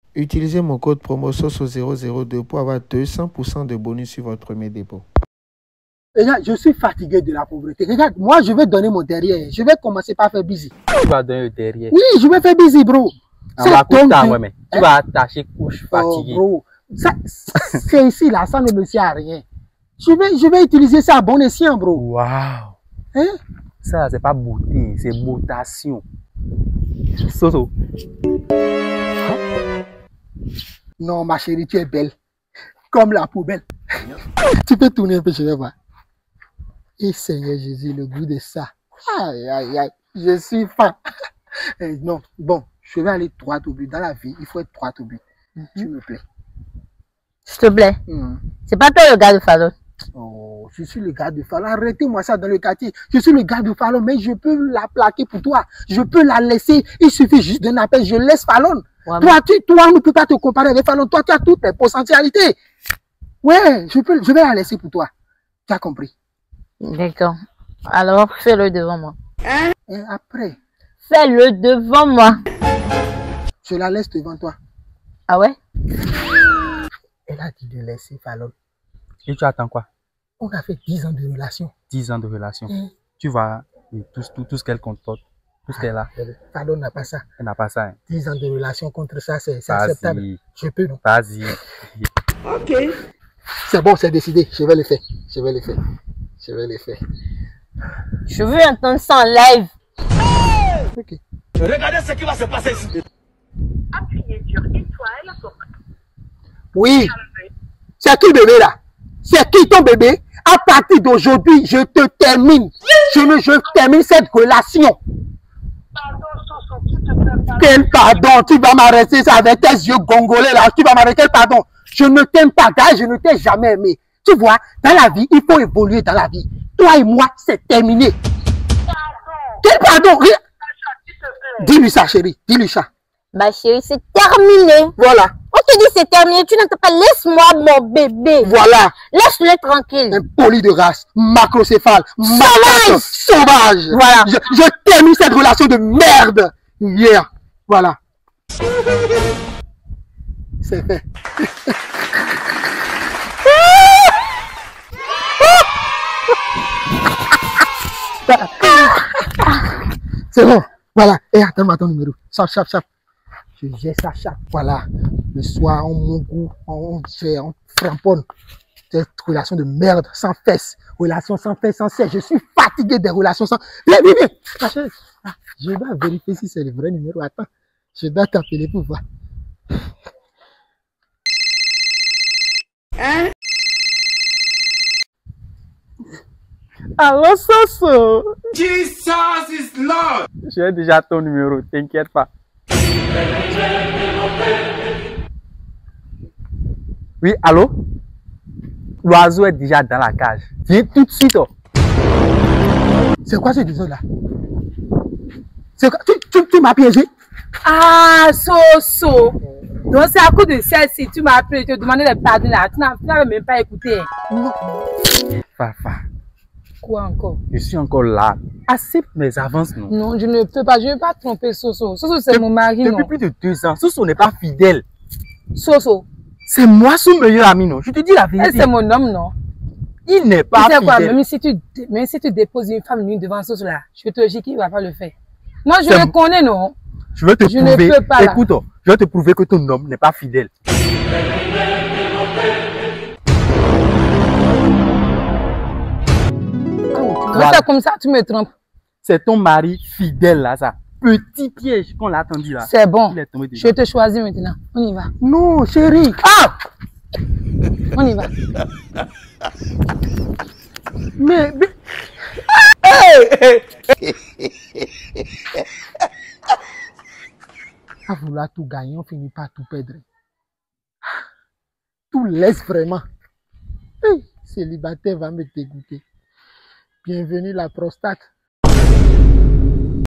Utilisez mon code promo SOSO002 pour avoir 200% de bonus sur votre premier dépôt. Regarde, je suis fatigué de la pauvreté. Regarde, moi, je vais donner mon derrière. Je vais commencer par faire busy. Tu vas donner le derrière. Oui, je vais faire busy, bro. Ouais, tu vas attacher couche fatiguée. Oh, bro. C'est ici, là, ça ne me sert à rien. Je vais utiliser ça à bon escient, bro. Waouh. Hein? Ça, c'est pas beauté, c'est botation. Soso. Non, ma chérie, tu es belle. Comme la poubelle. Tu peux tourner un peu, je vais voir. Et Seigneur Jésus, le goût de ça. Aïe, aïe, aïe. Je suis fan. Non, bon, je vais aller droit au but. Dans la vie, il faut être droit au but. Tu me plais. S'il te plaît. C'est pas toi le gars de Fallon. Oh, je suis le gars de Fallon. Arrêtez-moi ça dans le quartier. Je suis le gars de Fallon, mais je peux la plaquer pour toi. Je peux la laisser. Il suffit juste d'un appel. Je laisse Fallon. Ouais, toi, on ne peut pas te comparer avec Fallon. Toi, tu as toutes tes potentialités. Ouais, je vais la laisser pour toi. Tu as compris? D'accord. Alors, fais-le devant moi. Et après? Fais-le devant moi. Je la laisse devant toi. Ah ouais? Elle a dit de laisser Fallon. Et tu attends quoi? On a fait 10 ans de relation. 10 ans de relation. Tu vas, tout ce qu'elle comporte, tout ce qu'elle a. Fallon n'a pas ça. Elle n'a pas ça. Hein. 10 ans de relation contre ça, c'est acceptable. Je peux, non? Vas-y. Ok. C'est bon, c'est décidé. Je vais le faire. Je vais le faire. Je vais le faire. Je veux entendre ça en live. Ok. Regardez ce qui va se passer ici. Appuyez sur étoile pour... Oui. C'est qui bébé là? C'est qui ton bébé? À partir d'aujourd'hui, je te termine. Je termine cette relation. Pardon, Soso, tu te fais pas... Quel pardon? Tu vas m'arrêter ça avec tes yeux gongolés là. Tu vas m'arrêter, quel pardon? Je ne t'aime pas, gars, je ne t'ai jamais aimé. Tu vois, dans la vie, il faut évoluer dans la vie. Toi et moi, c'est terminé. Pardon. Quel pardon? S'il te plaît. Dis-lui ça, chérie. Dis-lui ça. Ma chérie, c'est terminé. Voilà. On te dit c'est terminé. Tu n'entends pas. Laisse-moi mon bébé. Voilà. Laisse-le tranquille. Un poli de race, macrocéphale, sauvage. Voilà. Je termine cette relation de merde. Hier. Voilà. C'est fait. C'est bon. Voilà. Et attends-moi ton numéro. Chap. Je gère ça chaque. Voilà. Le soir, on mongout, on gère, on framponne. Cette relation de merde, sans fesses. Relation sans fesses, sans cesse. Je suis fatigué des relations sans... Viens. Je dois vérifier si c'est le vrai numéro. Attends. Je dois t'appeler pour voir. Allô, Soso. Jesus is Lord. J'ai déjà ton numéro, t'inquiète pas. Oui, allô? L'oiseau est déjà dans la cage. Viens tout de suite. Oh. C'est quoi ce disant là? C'est quoi? Tu m'as piégé? Ah, Soso. Donc c'est à cause de celle-ci, tu m'as appelé, tu te demandais de pardon là. Tu n'avais même pas écouté. Non. Fafa. Quoi encore? Je suis encore là. Accepte mes avances, non? Non, je ne peux pas. Je ne vais pas tromper Soso. Soso, c'est mon mari, non? Depuis plus de 2 ans, Soso n'est pas fidèle. Soso. C'est moi son meilleur ami, non? Je te dis la vérité. C'est mon homme, non? Il n'est pas fidèle. Quoi, même si tu déposes une femme nue devant Soso là, je te dis qu'il ne va pas le faire. Moi, je le connais, non? Je vais te prouver. Ne peux pas, écoute, je vais te prouver que ton homme n'est pas fidèle. Voilà. C'est comme ça, tu me trompes. C'est ton mari fidèle là, ça. Petit piège qu'on l'a attendu là. C'est bon. Je te choisis maintenant. On y va. Non, chérie. Ah! On y va. Mais... À vouloir tout gagner, on finit par tout perdre. Tout laisse vraiment. Célibataire va me dégoûter. Bienvenue la prostate.